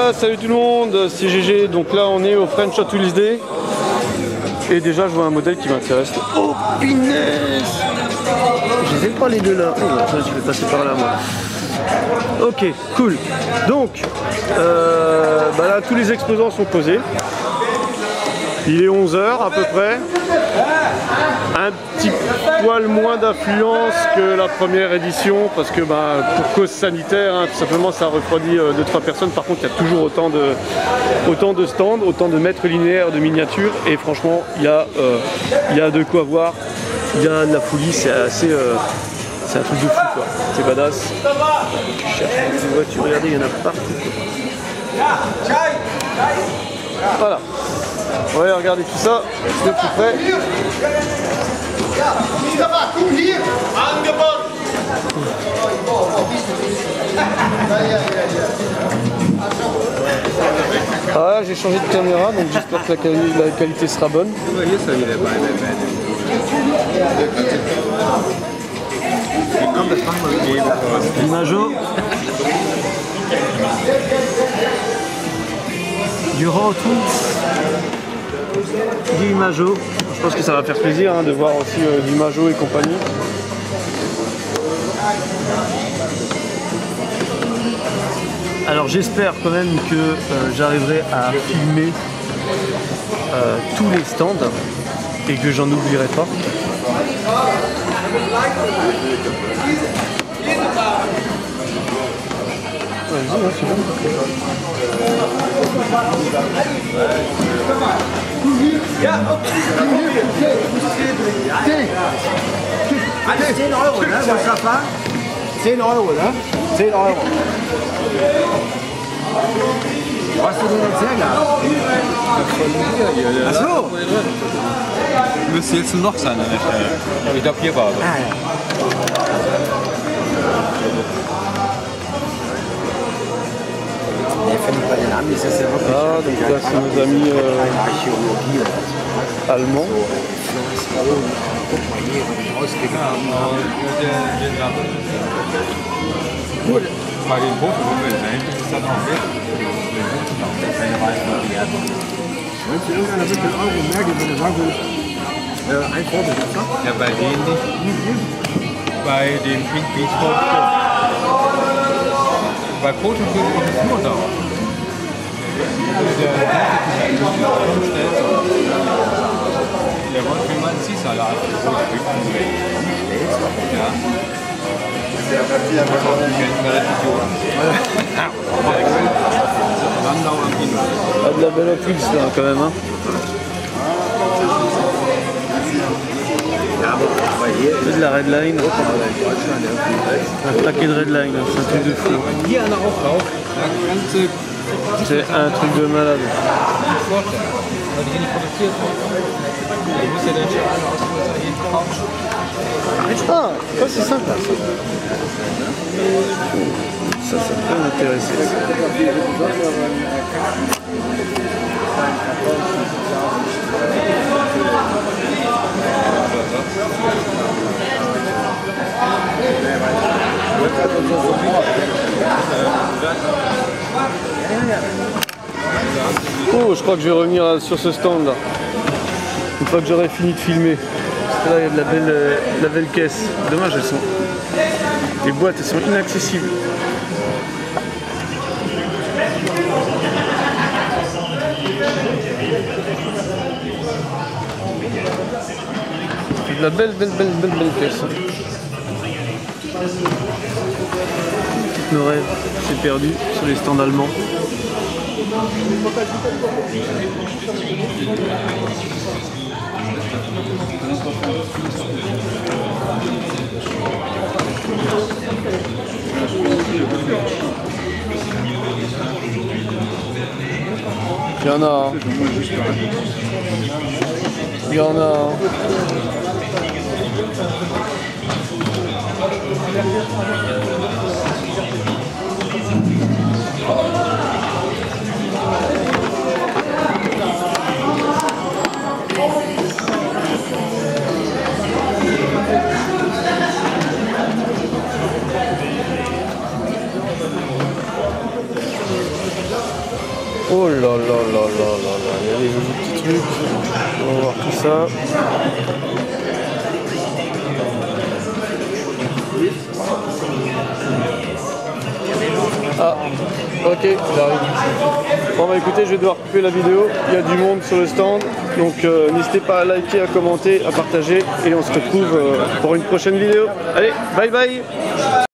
Salut tout le monde, c'est GG. Donc là on est au French Hot Wheels Day. Et déjà je vois un modèle qui m'intéresse. Oh punaise! Je les ai pas les deux là. Oh, je vais passer par là moi. Ok, cool. Donc bah là tous les exposants sont posés. Il est 11 h à peu près. Un petit poil moins d'affluence que la première édition parce que bah, pour cause sanitaire, hein, tout simplement ça refroidit 2-3 personnes. Par contre il y a toujours autant de stands, autant de mètres linéaires de miniatures et franchement il y a de quoi voir, il y a de la folie, c'est assez... c'est un truc de fou quoi, c'est badass. Tu cherches une voiture, regardez, il y en a partout quoi. Voilà. Ouais, regardez tout ça, de plus près. Ah, j'ai changé de caméra, donc j'espère que la qualité sera bonne. Imajo. Du Rotus. Du Imajo. Je pense que ça va faire plaisir hein, de voir aussi du Imajo et compagnie. Alors j'espère quand même que j'arriverai à filmer tous les stands et que j'en oublierai pas. Vas-y, hein, c'est bon. Ja, 10 Euro, ne, Mustafa? 10 Euro, ne? 10 Euro. Hast du den jetzt hergehabt? Ach so. Müsste jetzt ein Loch sein an der Stelle. Aber ich glaube, hier war es. Ah, ja. Bei den Amis ist ja wirklich donc là c'est nos amis allemands. Bei den Booten, wo wir sind, ist das noch weg. Meinst du, irgendeiner wird den Euro mehr geben, wenn er sagen will, ein Vorbesitzer? Ja, bei denen nicht. Bei dem Pink Beach Boat. Bei Fotoshooting ist es nur dauer. Der wollte mir mal einen Ziehsalat. Ja. Ah, de la belle Netflix là quand même hein. C'est de la Redline. Un paquet de Redline, c'est un truc de fou. C'est un truc de malade. Ah, ça c'est sympa ça. Ça peut m'intéresser. Oh, je crois que je vais revenir sur ce stand là. Une fois que j'aurai fini de filmer. Parce que là, il y a de la belle caisse. Dommage, elles sont... Les boîtes, elles sont inaccessibles. De la belle caisse. Toutes nos rêves, c'est perdu sur les stands allemands. Il y en a un. Il y en a un. Oh là là là là là là, il y a des jolis petits trucs. On va voir tout ça. Ah, ok, j'arrive. Bon bah écoutez, je vais devoir couper la vidéo. Il y a du monde sur le stand. Donc n'hésitez pas à liker, à commenter, à partager. Et on se retrouve pour une prochaine vidéo. Allez, bye bye!